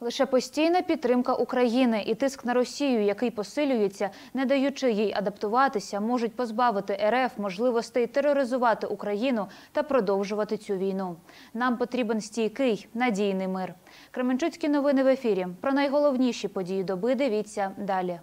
Лише постійна підтримка України і тиск на Росію, який посилюється, не даючи їй адаптуватися, можуть позбавити РФ можливостей тероризувати Україну та продовжувати цю війну. Нам потрібен стійкий, надійний мир. Кременчуцькі новини в ефірі. Про найголовніші події доби дивіться далі.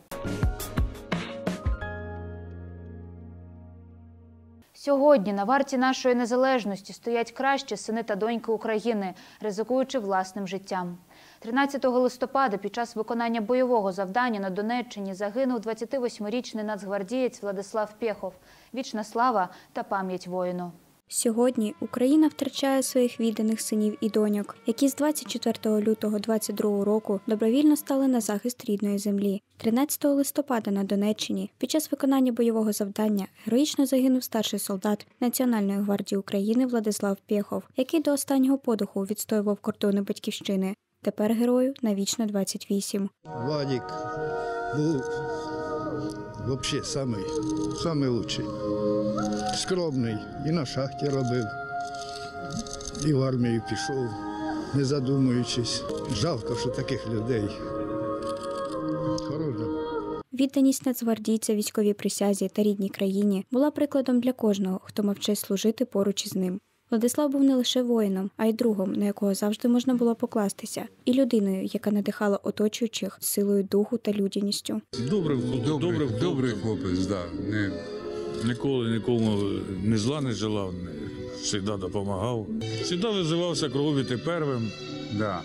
Сьогодні на варті нашої незалежності стоять кращі сини та доньки України, ризикуючи власним життям. 13 листопада під час виконання бойового завдання на Донеччині загинув 28-річний нацгвардієць Владислав Пєхов. Вічна слава та пам'ять воїну. Сьогодні Україна втрачає своїх відданих синів і доньок, які з 24 лютого 2022 року добровільно стали на захист рідної землі. 13 листопада на Донеччині під час виконання бойового завдання героїчно загинув старший солдат Національної гвардії України Владислав Пєхов, який до останнього подиху відстоював кордони Батьківщини. Тепер герою навічно 28. Вадик був взагалі самий лучший. Скромний, і на шахті робив, і в армію пішов, не задумуючись. Жалко, що таких людей хоронять. Відданість нацгвардійця військовій присязі та рідній країні була прикладом для кожного, хто мав честь служити поруч із ним. Владислав був не лише воїном, а й другом, на якого завжди можна було покластися, і людиною, яка надихала оточуючих силою духу та людяністю. Добрий хлопець, да. Ніколи нікому ні зла не желав, завжди допомагав. Завжди визивався крові первим, да.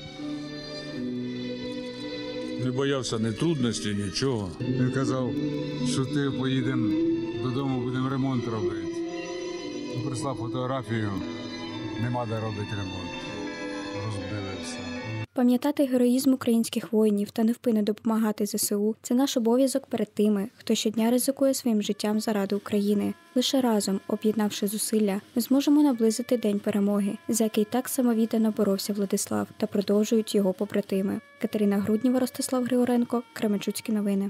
Не боявся ні трудностей, нічого. Він казав, що ти поїдемо додому, будемо ремонт робити. Прислав фотографію, нема де робити ремонт. Розбили все. Пам'ятати героїзм українських воїнів та невпинно допомагати ЗСУ – це наш обов'язок перед тими, хто щодня ризикує своїм життям заради України. Лише разом, об'єднавши зусилля, ми зможемо наблизити День перемоги, за який так самовіддано боровся Владислав, та продовжують його побратими. Катерина Грудніва, Ростислав Григоренко, Кременчуцькі новини.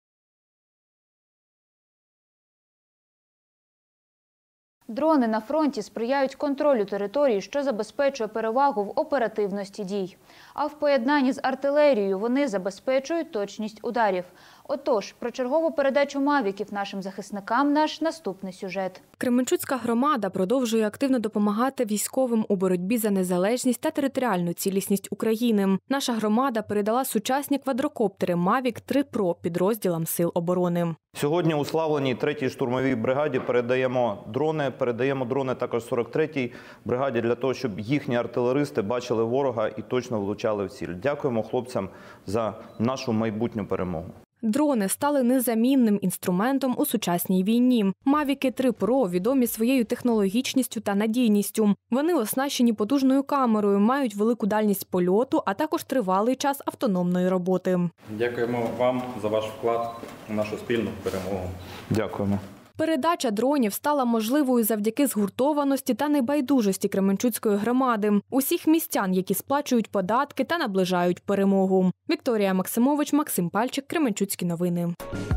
Дрони на фронті сприяють контролю території, що забезпечує перевагу в оперативності дій. А в поєднанні з артилерією вони забезпечують точність ударів. Отож, про чергову передачу мавіків нашим захисникам наш наступний сюжет. Кременчуцька громада продовжує активно допомагати військовим у боротьбі за незалежність та територіальну цілісність України. Наша громада передала сучасні квадрокоптери Mavic 3 Pro підрозділам Сил оборони. Сьогодні у славленій 3-й штурмовій бригаді передаємо дрони також 43-й бригаді для того, щоб їхні артилеристи бачили ворога і точно влучали в ціль. Дякуємо хлопцям за нашу майбутню перемогу. Дрони стали незамінним інструментом у сучасній війні. Мавіки 3 Pro відомі своєю технологічністю та надійністю. Вони оснащені потужною камерою, мають велику дальність польоту, а також тривалий час автономної роботи. Дякуємо вам за ваш вклад у нашу спільну перемогу. Дякуємо. Передача дронів стала можливою завдяки згуртованості та небайдужості Кременчуцької громади, усіх містян, які сплачують податки та наближають перемогу. Вікторія Максимович, Максим Пальчик, Кременчуцькі новини.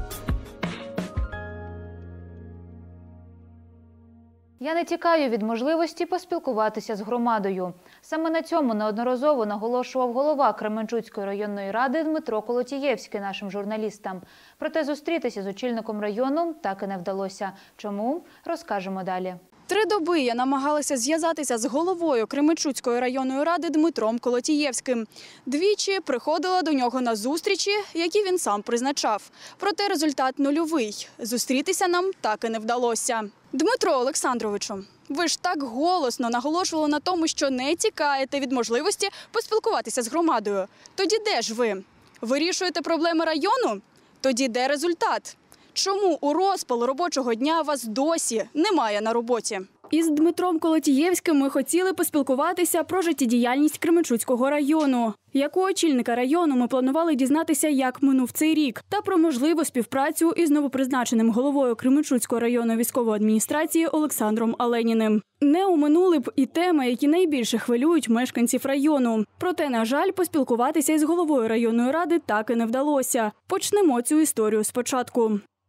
Я не тікаю від можливості поспілкуватися з громадою. Саме на цьому неодноразово наголошував голова Кременчуцької районної ради Дмитро Колотієвський нашим журналістам. Проте зустрітися з очільником району так і не вдалося. Чому? Розкажемо далі. 3 доби я намагалася зв'язатися з головою Кременчуцької районної ради Дмитром Колотієвським. Двічі приходила до нього на зустрічі, які він сам призначав. Проте результат нульовий. Зустрітися нам так і не вдалося. Дмитро Олександровичу, ви ж так голосно наголошували на тому, що не тікаєте від можливості поспілкуватися з громадою. Тоді де ж ви? Вирішуєте проблеми району? Тоді де результат? Чому у розпал робочого дня вас досі немає на роботі? Із Дмитром Колотієвським ми хотіли поспілкуватися про життєдіяльність Кременчуцького району. Як у очільника району ми планували дізнатися, як минув цей рік, та про можливу співпрацю із новопризначеним головою Кременчуцької районної військової адміністрації Олександром Аленіним. Не оминули б і теми, які найбільше хвилюють мешканців району. Проте, на жаль, поспілкуватися із головою районної ради так і не вдалося. Почнемо цю історію спочатку.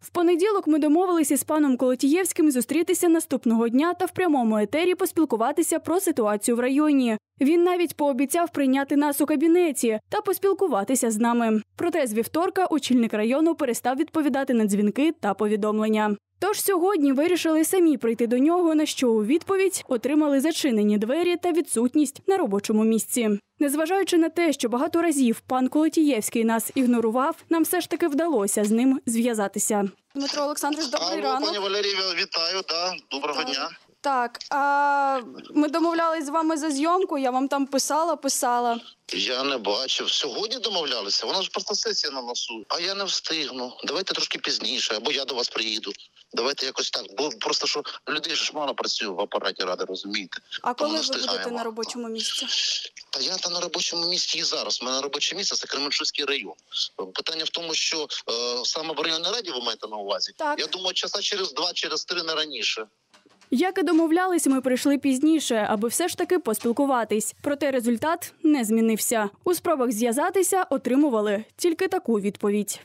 В понеділок ми домовилися з паном Колотієвським зустрітися наступного дня та в прямому етері поспілкуватися про ситуацію в районі. Він навіть пообіцяв прийняти нас у кабінеті та поспілкуватися з нами. Проте з вівторка очільник району перестав відповідати на дзвінки та повідомлення. Тож сьогодні вирішили самі прийти до нього, на що у відповідь отримали зачинені двері та відсутність на робочому місці. Незважаючи на те, що багато разів пан Колотієвський нас ігнорував, нам все ж таки вдалося з ним зв'язатися. Дмитро Олександрович, добрий ранок. Пані Валерію, вітаю, доброго дня. Так, ми домовлялись з вами за зйомку, я вам там писала. Я не бачив. Сьогодні домовлялися? Вона ж просто сесія на носу. А я не встигну. Давайте трошки пізніше, або я до вас приїду. Давайте якось так. Бо просто що людей ж мало працює в апараті Ради, розумієте? А коли ви будете на робочому місці? Та я на робочому місці і зараз. У мене робоче місце – це Кременчуцький район. Питання в тому, що саме в районній раді ви маєте на увазі? Так. Я думаю, часа через 2, через 3 не раніше. Як і домовлялись, ми прийшли пізніше, аби все ж таки поспілкуватись. Проте результат не змінився. У спробах зв'язатися отримували тільки таку відповідь.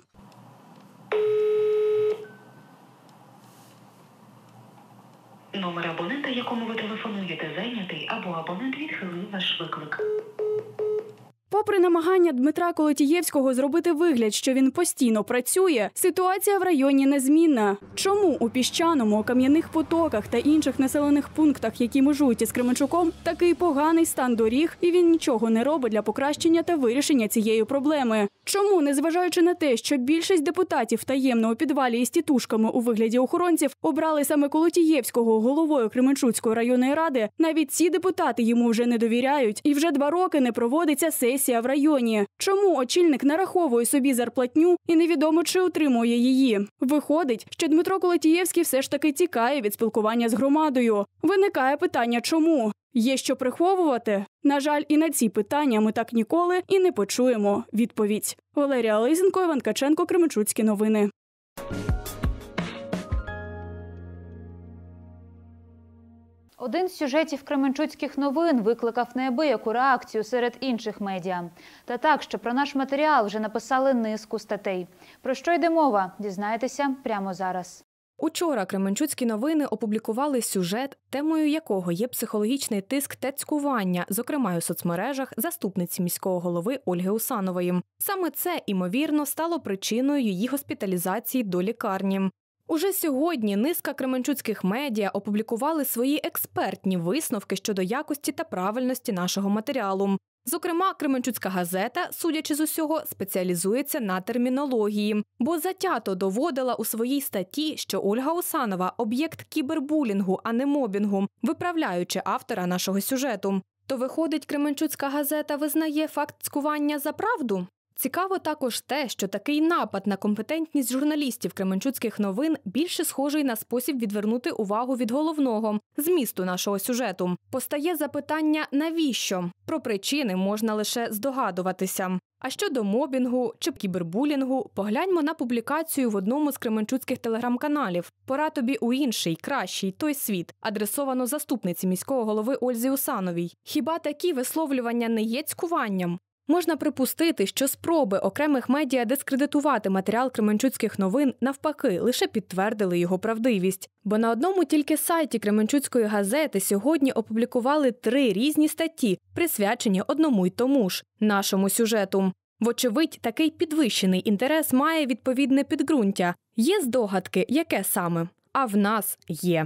Номер абонента, якому ви телефонуєте, зайнятий, або абонент відхилив ваш виклик. Попри намагання Дмитра Колотієвського зробити вигляд, що він постійно працює, ситуація в районі незмінна. Чому у Піщаному, Кам'яних Потоках та інших населених пунктах, які межують із Кременчуком, такий поганий стан доріг, і він нічого не робить для покращення та вирішення цієї проблеми? Чому, незважаючи на те, що більшість депутатів таємно у підвалі із тітушками у вигляді охоронців обрали саме Колотієвського головою Кременчуцької районної ради, навіть ці депутати йому вже не довіряють і вже 2 роки не проводиться сесія в районі? Чому очільник нараховує собі зарплатню і невідомо, чи отримує її? Виходить, що Дмитро Колотієвський все ж таки тікає від спілкування з громадою. Виникає питання, чому? Є що приховувати? На жаль, і на ці питання ми так ніколи і не почуємо відповідь. Валерія Лизенко, Іван Ткаченко, Кременчуцькі новини. Один з сюжетів Кременчуцьких новин викликав неабияку реакцію серед інших медіа. Та так, що про наш матеріал вже написали низку статей. Про що йде мова, дізнаєтеся прямо зараз. Учора Кременчуцькі новини опублікували сюжет, темою якого є психологічний тиск та цькування, зокрема у соцмережах, заступниці міського голови Ольги Усанової. Саме це, імовірно, стало причиною її госпіталізації до лікарні. Уже сьогодні низка кременчуцьких медіа опублікували свої експертні висновки щодо якості та правильності нашого матеріалу. Зокрема, Кременчуцька газета, судячи з усього, спеціалізується на термінології, бо затято доводила у своїй статті, що Ольга Усанова – об'єкт кібербулінгу, а не мобінгу, виправляючи автора нашого сюжету. То виходить, Кременчуцька газета визнає факт цькування за правду? Цікаво також те, що такий напад на компетентність журналістів Кременчуцьких новин більше схожий на спосіб відвернути увагу від головного – змісту нашого сюжету. Постає запитання «навіщо?». Про причини можна лише здогадуватися. А щодо мобінгу чи кібербулінгу, погляньмо на публікацію в одному з кременчуцьких телеграм-каналів «Пора тобі у інший, кращий, той світ», адресовано заступниці міського голови Ользі Усановій. Хіба такі висловлювання не є цькуванням? Можна припустити, що спроби окремих медіа дискредитувати матеріал Кременчуцьких новин навпаки лише підтвердили його правдивість. Бо на одному тільки сайті Кременчуцької газети сьогодні опублікували 3 різні статті, присвячені одному й тому ж – нашому сюжету. Вочевидь, такий підвищений інтерес має відповідне підґрунтя. Є здогадки, яке саме? А в нас є.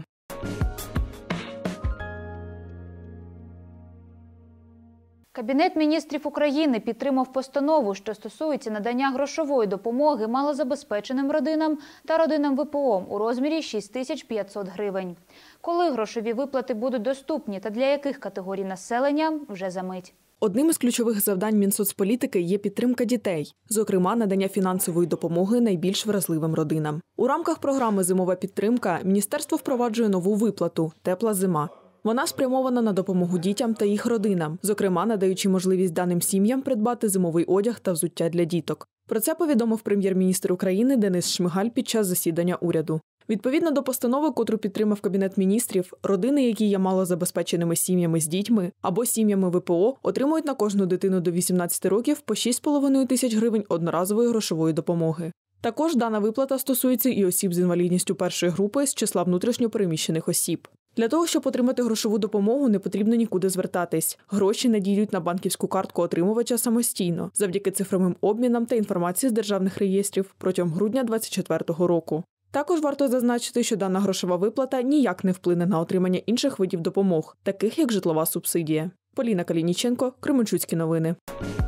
Кабінет міністрів України підтримав постанову, що стосується надання грошової допомоги малозабезпеченим родинам та родинам ВПО у розмірі 6500 гривень. Коли грошові виплати будуть доступні та для яких категорій населення – вже за мить. Одним із ключових завдань Мінсоцполітики є підтримка дітей, зокрема надання фінансової допомоги найбільш вразливим родинам. У рамках програми «Зимова підтримка» міністерство впроваджує нову виплату «Тепла зима». Вона спрямована на допомогу дітям та їх родинам, зокрема надаючи можливість даним сім'ям придбати зимовий одяг та взуття для діток. Про це повідомив прем'єр-міністр України Денис Шмигаль під час засідання уряду. Відповідно до постанови, котру підтримав Кабінет міністрів, родини, які є малозабезпеченими сім'ями з дітьми або сім'ями ВПО, отримують на кожну дитину до 18 років по 6,5 тисяч гривень одноразової грошової допомоги. Також дана виплата стосується і осіб з інвалідністю першої групи з числа внутрішньо переміщених осіб. Для того, щоб отримати грошову допомогу, не потрібно нікуди звертатись. Гроші надійдуть на банківську картку отримувача самостійно, завдяки цифровим обмінам та інформації з державних реєстрів протягом грудня 2024 року. Також варто зазначити, що дана грошова виплата ніяк не вплине на отримання інших видів допомог, таких як житлова субсидія. Поліна Калініченко, Кременчуцькі новини.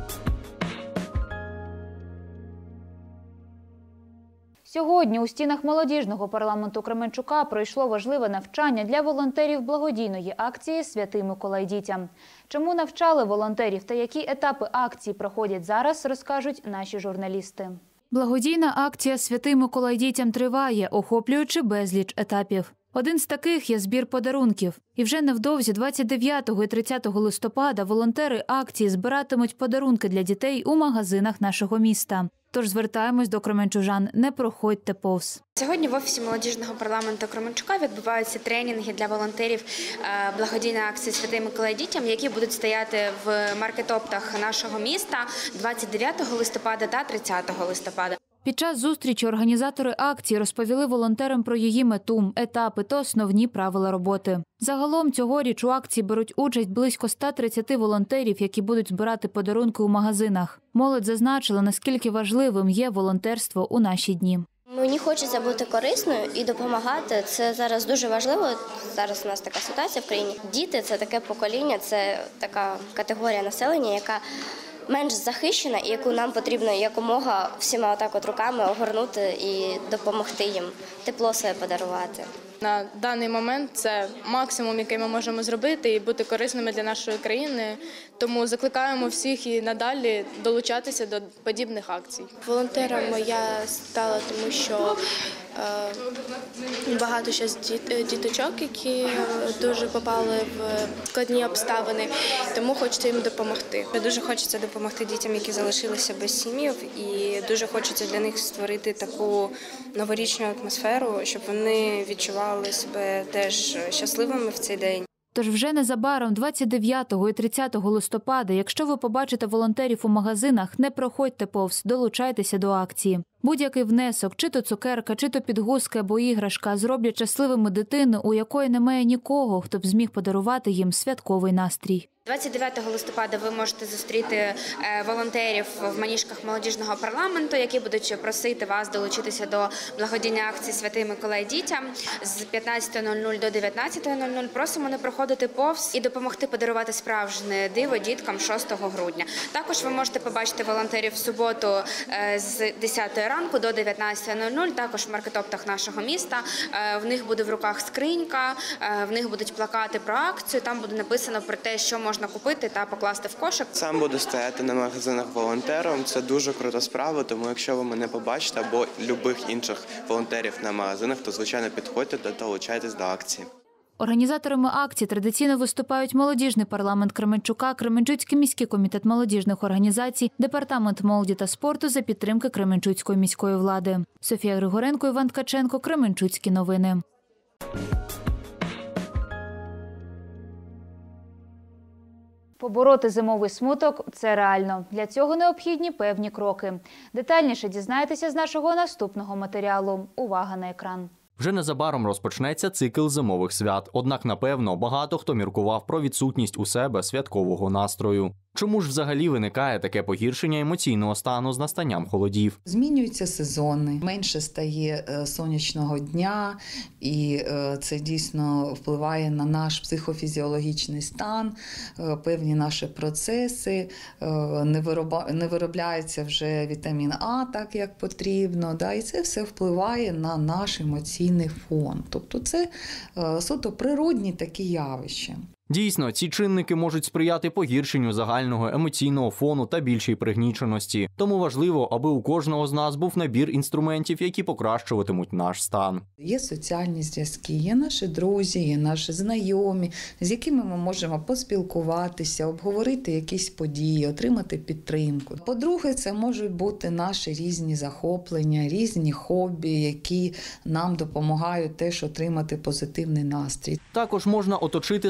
Сьогодні у стінах молодіжного парламенту Кременчука пройшло важливе навчання для волонтерів благодійної акції «Святий Миколай дітям». Чому навчали волонтерів та які етапи акції проходять зараз, розкажуть наші журналісти. Благодійна акція «Святий Миколай дітям» триває, охоплюючи безліч етапів. Один з таких є збір подарунків. І вже невдовзі 29 і 30 листопада волонтери акції збиратимуть подарунки для дітей у магазинах нашого міста. Тож звертаємось до кременчужан – не проходьте повз. Сьогодні в Офісі молодіжного парламенту Кременчука відбуваються тренінги для волонтерів благодійної акції «Святий Миколай дітям», які будуть стояти в маркетоптах нашого міста 29 листопада та 30 листопада. Під час зустрічі організатори акції розповіли волонтерам про її мету, етапи та основні правила роботи. Загалом цьогоріч у акції беруть участь близько 130 волонтерів, які будуть збирати подарунки у магазинах. Молодь зазначила, наскільки важливим є волонтерство у наші дні. Мені хочеться бути корисною і допомагати. Це зараз дуже важливо. Зараз у нас така ситуація в країні. Діти – це таке покоління, це така категорія населення, яка менш захищена і яку нам потрібно якомога всіма отак от руками огорнути і допомогти їм, тепло себе подарувати. На даний момент це максимум, який ми можемо зробити і бути корисними для нашої країни. Тому закликаємо всіх і надалі долучатися до подібних акцій. Волонтером я стала, тому що багато зараз діточок, які дуже попали в складні обставини, тому хочеться їм допомогти. Дуже хочеться допомогти дітям, які залишилися без сім'їв, і дуже хочеться для них створити таку новорічну атмосферу, щоб вони відчували себе теж щасливими в цей день. Тож вже незабаром 29 і 30 листопада, якщо ви побачите волонтерів у магазинах, не проходьте повз, долучайтеся до акції. Будь-який внесок, чи то цукерка, чи то підгузка або іграшка, зроблять щасливими дитину, у якої немає нікого, хто б зміг подарувати їм святковий настрій. 29 листопада ви можете зустріти волонтерів в маніжках молодіжного парламенту, які будуть просити вас долучитися до благодійної акції «Святий Миколай дітям» з 15:00 до 19:00. Просимо не проходити повз і допомогти подарувати справжнє диво діткам 6 грудня. Також ви можете побачити волонтерів в суботу з 10 ранку до 19:00, також в маркетоптах нашого міста. В них буде в руках скринька, в них будуть плакати про акцію, там буде написано про те, що можна купити та покласти в кошик. Сам буду стояти на магазинах волонтером. Це дуже крута справа, тому якщо ви мене побачите або любих інших волонтерів на магазинах, то, звичайно, підходьте та долучайтесь до акції. Організаторами акції традиційно виступають молодіжний парламент Кременчука, Кременчуцький міський комітет молодіжних організацій, департамент молоді та спорту за підтримки Кременчуцької міської влади. Софія Григоренко, Іван Ткаченко, Кременчуцькі новини. Побороти зимовий смуток – це реально. Для цього необхідні певні кроки. Детальніше дізнаєтеся з нашого наступного матеріалу. Увага на екран. Вже незабаром розпочнеться цикл зимових свят. Однак, напевно, багато хто міркував про відсутність у себе святкового настрою. Чому ж взагалі виникає таке погіршення емоційного стану з настанням холодів? Змінюються сезони, менше стає сонячного дня, і це дійсно впливає на наш психофізіологічний стан, певні наші процеси, не виробляється вже вітамін А так, як потрібно, і це все впливає на наш емоційний фон. Тобто це суто природні такі явища. Дійсно, ці чинники можуть сприяти погіршенню загального емоційного фону та більшій пригніченості. Тому важливо, аби у кожного з нас був набір інструментів, які покращуватимуть наш стан. Є соціальні зв'язки, є наші друзі, є наші знайомі, з якими ми можемо поспілкуватися, обговорити якісь події, отримати підтримку. По-друге, це можуть бути наші різні захоплення, різні хобі, які нам допомагають теж отримати позитивний настрій. Також можна оточити себе яскравими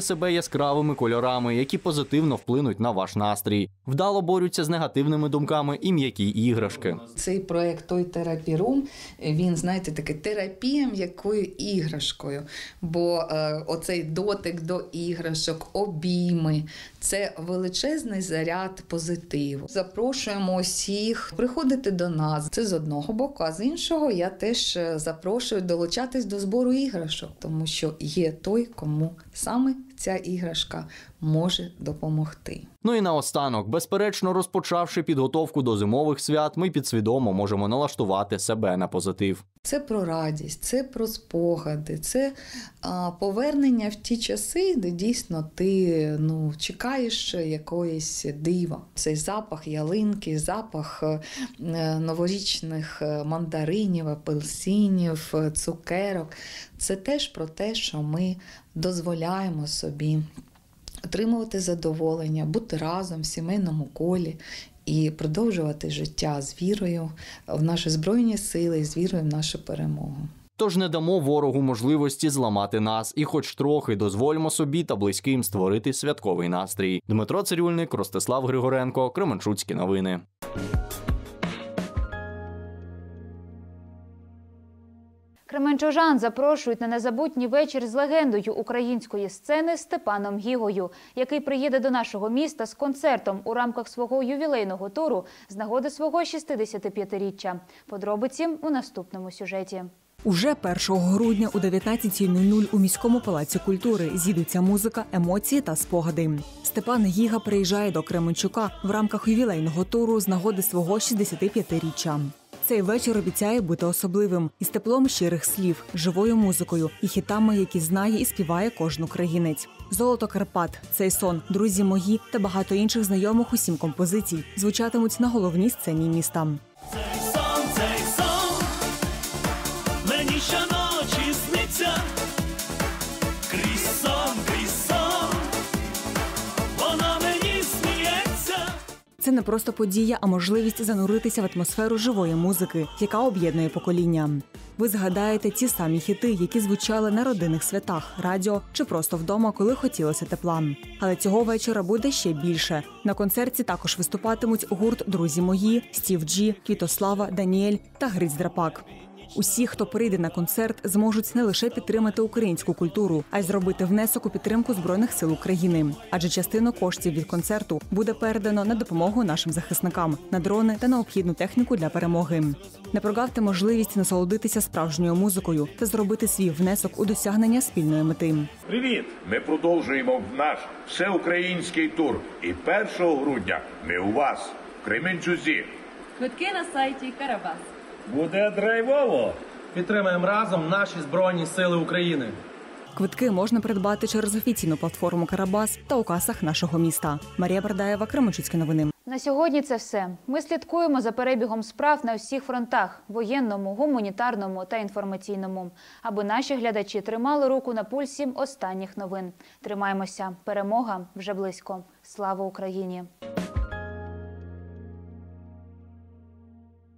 яскравими кольорами, які позитивно вплинуть на ваш настрій. Вдало борються з негативними думками і м'які іграшки. Цей проєкт «Той терапірум», він, знаєте, таке терапія м'якою іграшкою. Бо оцей дотик до іграшок, обійми – це величезний заряд позитиву. Запрошуємо усіх приходити до нас. Це з одного боку, а з іншого я теж запрошую долучатись до збору іграшок, тому що є той, кому саме ця іграшка може допомогти. Ну і наостанок, безперечно, розпочавши підготовку до зимових свят, ми підсвідомо можемо налаштувати себе на позитив. Це про радість, це про спогади, це повернення в ті часи, де дійсно ти чекаєш якоїсь дива. Цей запах ялинки, запах новорічних мандаринів, апельсинів, цукерок. Це теж про те, що ми дозволяємо собі отримувати задоволення, бути разом в сімейному колі і продовжувати життя з вірою в наші Збройні Сили, з вірою в нашу перемогу. Тож не дамо ворогу можливості зламати нас і хоч трохи дозволимо собі та близьким створити святковий настрій. Дмитро Цирюльник, Ростислав Григоренко, Кременчуцькі новини. Кременчужан запрошують на незабутній вечір з легендою української сцени Степаном Гігою, який приїде до нашого міста з концертом у рамках свого ювілейного туру з нагоди свого 65-річчя. Подробиці у наступному сюжеті. Уже 1 грудня о 19:00 у міському палаці культури зійдуться музика, емоції та спогади. Степан Гіга приїжджає до Кременчука в рамках ювілейного туру з нагоди свого 65-річчя. Цей вечір обіцяє бути особливим, із теплом щирих слів, живою музикою і хітами, які знає і співає кожен українець. «Золото Карпат», «Цей сон», «Друзі мої» та багато інших знайомих усім композицій звучатимуть на головній сцені міста. Цей сон, мені щоночі сниться, крізь сон, вона мені сміється. Це не просто подія, а можливість зануритися в атмосферу живої музики, яка об'єднує покоління. Ви згадаєте ті самі хіти, які звучали на родинних святах, радіо чи просто вдома, коли хотілося тепла. Але цього вечора буде ще більше. На концерті також виступатимуть гурт «Друзі мої», Стів Джі, Квітослава, Даніель та Гриць Драпак. Усі, хто прийде на концерт, зможуть не лише підтримати українську культуру, а й зробити внесок у підтримку Збройних сил України. Адже частину коштів від концерту буде передано на допомогу нашим захисникам, на дрони та необхідну техніку для перемоги. Не прогавте можливість насолодитися справжньою музикою та зробити свій внесок у досягнення спільної мети. Привіт! Ми продовжуємо наш всеукраїнський тур. І 1 грудня ми у вас, в Кременчузі. Квитки на сайті Карабас. Буде драйвово! Підтримаємо разом наші Збройні Сили України. Квитки можна придбати через офіційну платформу «Карабас» та у касах нашого міста. Марія Бардаєва, Кременчуцькі новини. На сьогодні це все. Ми слідкуємо за перебігом справ на всіх фронтах – воєнному, гуманітарному та інформаційному. Аби наші глядачі тримали руку на пульсі останніх новин. Тримаємося. Перемога вже близько. Слава Україні!